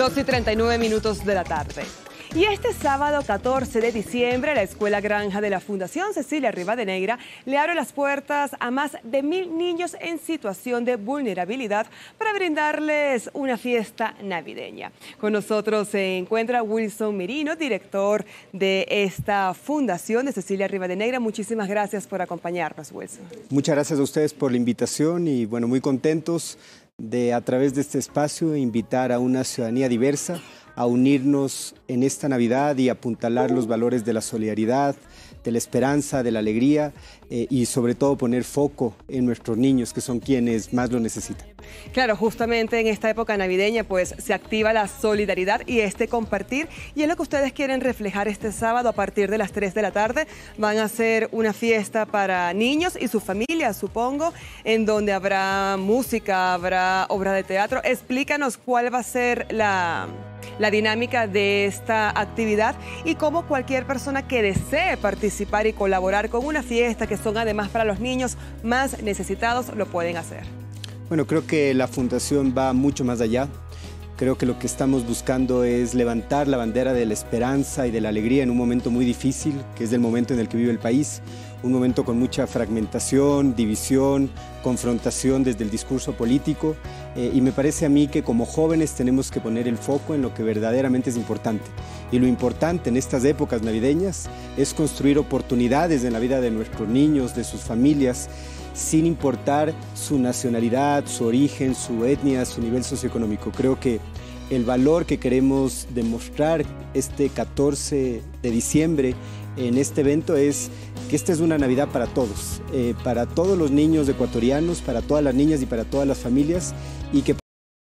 2:39 de la tarde. Y este sábado 14 de diciembre, la Escuela Granja de la Fundación Cecilia Rivadeneira le abre las puertas a más de 1000 niños en situación de vulnerabilidad para brindarles una fiesta navideña. Con nosotros se encuentra Wilson Merino, director de esta Fundación de Cecilia Rivadeneira. Muchísimas gracias por acompañarnos, Wilson. Muchas gracias a ustedes por la invitación y bueno, muy contentos de a través de este espacio invitar a una ciudadanía diversa a unirnos en esta Navidad y apuntalar los valores de la solidaridad, de la esperanza, de la alegría y sobre todo poner foco en nuestros niños, que son quienes más lo necesitan. Claro, justamente en esta época navideña pues se activa la solidaridad y este compartir, y es lo que ustedes quieren reflejar este sábado a partir de las 3 de la tarde. Van a hacer una fiesta para niños y sus familias, supongo, en donde habrá música, habrá obra de teatro. Explícanos cuál va a ser la dinámica de esta actividad y cómo cualquier persona que desee participar y colaborar con una fiesta que son además para los niños más necesitados lo pueden hacer. Bueno, creo que la Fundación va mucho más allá. Creo que lo que estamos buscando es levantar la bandera de la esperanza y de la alegría en un momento muy difícil, que es el momento en el que vive el país. Un momento con mucha fragmentación, división, confrontación desde el discurso político. Y me parece a mí que como jóvenes tenemos que poner el foco en lo que verdaderamente es importante. Y lo importante en estas épocas navideñas es construir oportunidades en la vida de nuestros niños, de sus familias, sin importar su nacionalidad, su origen, su etnia, su nivel socioeconómico. Creo que el valor que queremos demostrar este 14 de diciembre en este evento es que esta es una Navidad para todos los niños ecuatorianos, para todas las niñas y para todas las familias, y que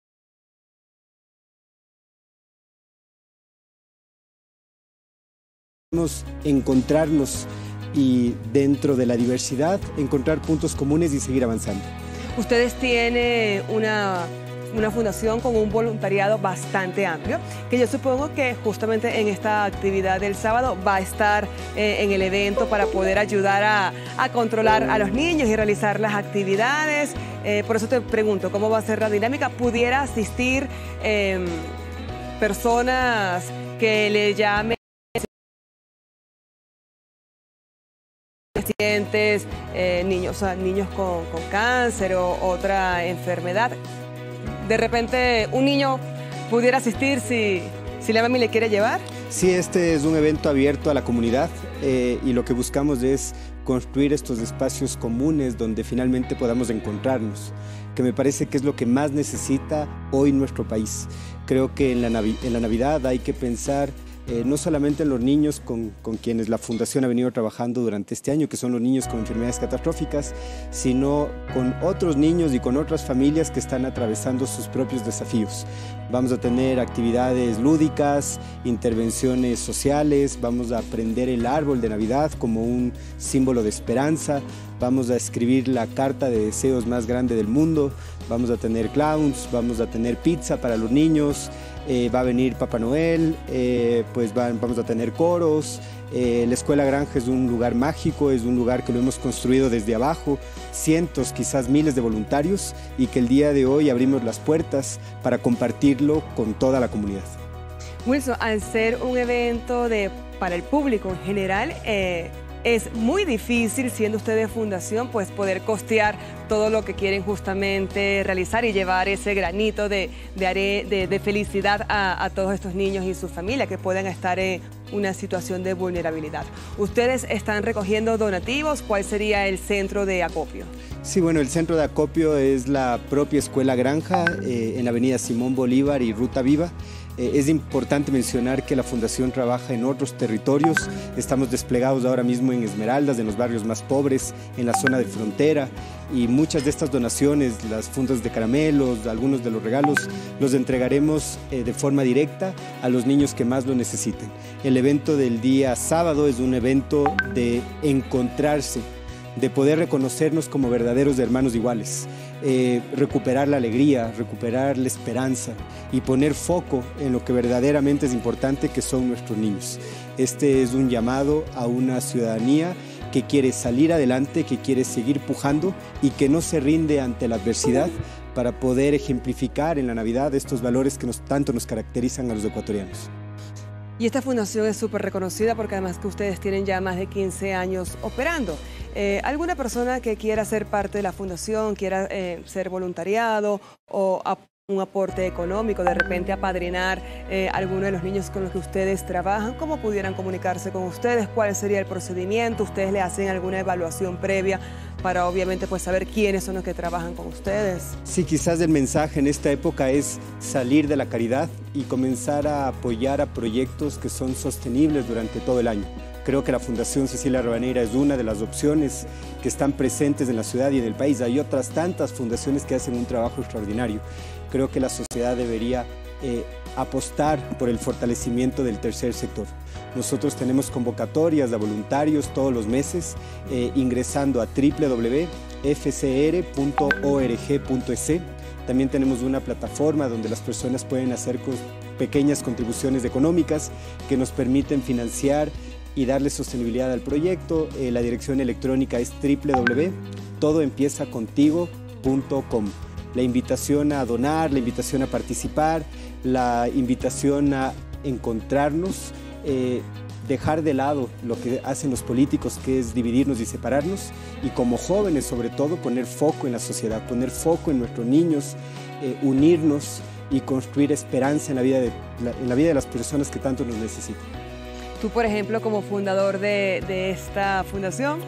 podemos encontrarnos y dentro de la diversidad encontrar puntos comunes y seguir avanzando. Ustedes tienen una fundación con un voluntariado bastante amplio, que yo supongo que justamente en esta actividad del sábado va a estar en el evento para poder ayudar a controlar a los niños y realizar las actividades. Por eso te pregunto, ¿cómo va a ser la dinámica? ¿Pudiera asistir personas que le llamen pacientes, niños con cáncer o otra enfermedad? De repente un niño pudiera asistir si la mami le quiere llevar. Sí, este es un evento abierto a la comunidad y lo que buscamos es construir estos espacios comunes donde finalmente podamos encontrarnos, que me parece que es lo que más necesita hoy nuestro país. Creo que en la Navidad hay que pensar no solamente en los niños con quienes la Fundación ha venido trabajando durante este año, que son los niños con enfermedades catastróficas, sino con otros niños y con otras familias que están atravesando sus propios desafíos. Vamos a tener actividades lúdicas, intervenciones sociales, vamos a prender el árbol de Navidad como un símbolo de esperanza, vamos a escribir la carta de deseos más grande del mundo, vamos a tener clowns, vamos a tener pizza para los niños, va a venir Papá Noel, vamos a tener coros. La Escuela Granja es un lugar mágico, es un lugar que lo hemos construido desde abajo, cientos, quizás miles de voluntarios, y que el día de hoy abrimos las puertas para compartirlo con toda la comunidad. Wilson, al ser un evento para el público en general, es muy difícil, siendo ustedes fundación, pues poder costear todo lo que quieren justamente realizar y llevar ese granito de felicidad a todos estos niños y sus familias que puedan estar en una situación de vulnerabilidad. ¿Ustedes están recogiendo donativos? ¿Cuál sería el centro de acopio? Sí, bueno, el centro de acopio es la propia Escuela Granja en la avenida Simón Bolívar y Ruta Viva. Es importante mencionar que la Fundación trabaja en otros territorios. Estamos desplegados ahora mismo en Esmeraldas, en los barrios más pobres, en la zona de frontera, y muchas de estas donaciones, las fundas de caramelos, algunos de los regalos, los entregaremos de forma directa a los niños que más lo necesiten. El evento del día sábado es un evento de encontrarse, de poder reconocernos como verdaderos hermanos iguales. Recuperar la alegría, recuperar la esperanza y poner foco en lo que verdaderamente es importante, que son nuestros niños. Este es un llamado a una ciudadanía que quiere salir adelante, que quiere seguir pujando y que no se rinde ante la adversidad para poder ejemplificar en la Navidad estos valores que tanto nos caracterizan a los ecuatorianos. Y esta fundación es súper reconocida porque además que ustedes tienen ya más de 15 años operando. ¿Alguna persona que quiera ser parte de la fundación, quiera ser voluntariado o un aporte económico, de repente apadrinar alguno de los niños con los que ustedes trabajan, cómo pudieran comunicarse con ustedes? ¿Cuál sería el procedimiento? ¿Ustedes le hacen alguna evaluación previa para obviamente pues saber quiénes son los que trabajan con ustedes? Sí, quizás el mensaje en esta época es salir de la caridad y comenzar a apoyar a proyectos que son sostenibles durante todo el año. Creo que la Fundación Cecilia Rivadeneira es una de las opciones que están presentes en la ciudad y en el país. Hay otras tantas fundaciones que hacen un trabajo extraordinario. Creo que la sociedad debería apostar por el fortalecimiento del tercer sector. Nosotros tenemos convocatorias de voluntarios todos los meses, ingresando a www.fcr.org.es. También tenemos una plataforma donde las personas pueden hacer pequeñas contribuciones económicas que nos permiten financiar y darle sostenibilidad al proyecto. La dirección electrónica es www.todoempiezacontigo.com. La invitación a donar, la invitación a participar, la invitación a encontrarnos, dejar de lado lo que hacen los políticos, que es dividirnos y separarnos, y como jóvenes sobre todo poner foco en la sociedad, poner foco en nuestros niños, unirnos y construir esperanza en la vida de las personas que tanto nos necesitan. Tú, por ejemplo, como fundador de esta fundación,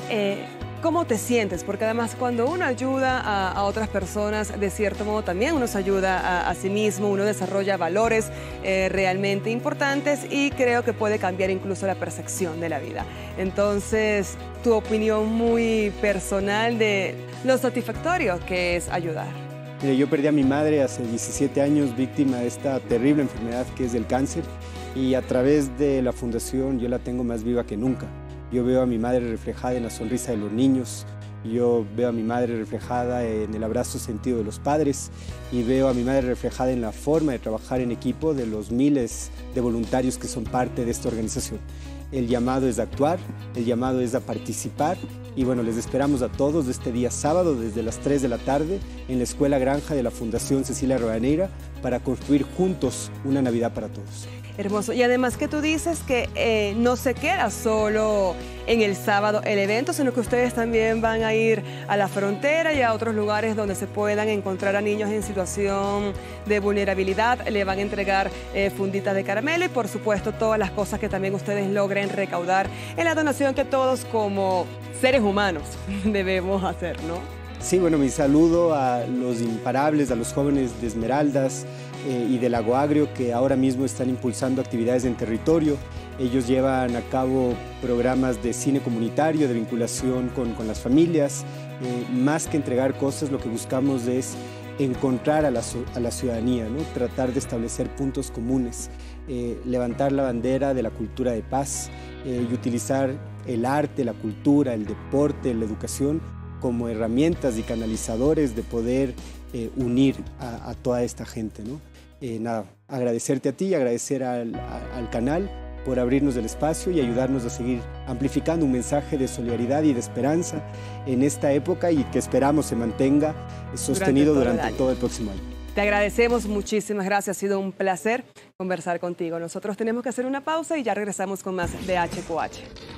¿cómo te sientes? Porque además cuando uno ayuda a otras personas, de cierto modo también uno se ayuda a sí mismo, uno desarrolla valores realmente importantes y creo que puede cambiar incluso la percepción de la vida. Entonces, tu opinión muy personal de lo satisfactorio que es ayudar. Mire, yo perdí a mi madre hace 17 años víctima de esta terrible enfermedad que es el cáncer, y a través de la fundación yo la tengo más viva que nunca. Yo veo a mi madre reflejada en la sonrisa de los niños, yo veo a mi madre reflejada en el abrazo sentido de los padres y veo a mi madre reflejada en la forma de trabajar en equipo de los miles de voluntarios que son parte de esta organización. El llamado es a actuar, el llamado es a participar y bueno, les esperamos a todos este día sábado desde las 3 de la tarde en la Escuela Granja de la Fundación Cecilia Rivadeneira para construir juntos una Navidad para todos. Hermoso. Y además que tú dices que no se queda solo en el sábado el evento, sino que ustedes también van a ir a la frontera y a otros lugares donde se puedan encontrar a niños en situación de vulnerabilidad. Le van a entregar funditas de caramelo y por supuesto todas las cosas que también ustedes logren recaudar en la donación que todos como seres humanos debemos hacer, ¿no? Sí, bueno, mi saludo a los imparables, a los jóvenes de Esmeraldas y del Lago Agrio que ahora mismo están impulsando actividades en territorio. Ellos llevan a cabo programas de cine comunitario, de vinculación con las familias. Más que entregar cosas, lo que buscamos es encontrar a la ciudadanía, ¿no? Tratar de establecer puntos comunes, levantar la bandera de la cultura de paz y utilizar el arte, la cultura, el deporte, la educación como herramientas y canalizadores de poder unir a toda esta gente, ¿no? Nada, agradecerte a ti y agradecer al canal por abrirnos el espacio y ayudarnos a seguir amplificando un mensaje de solidaridad y de esperanza en esta época y que esperamos se mantenga sostenido durante todo el próximo año. Te agradecemos, muchísimas gracias, ha sido un placer conversar contigo. Nosotros tenemos que hacer una pausa y ya regresamos con más de HQH.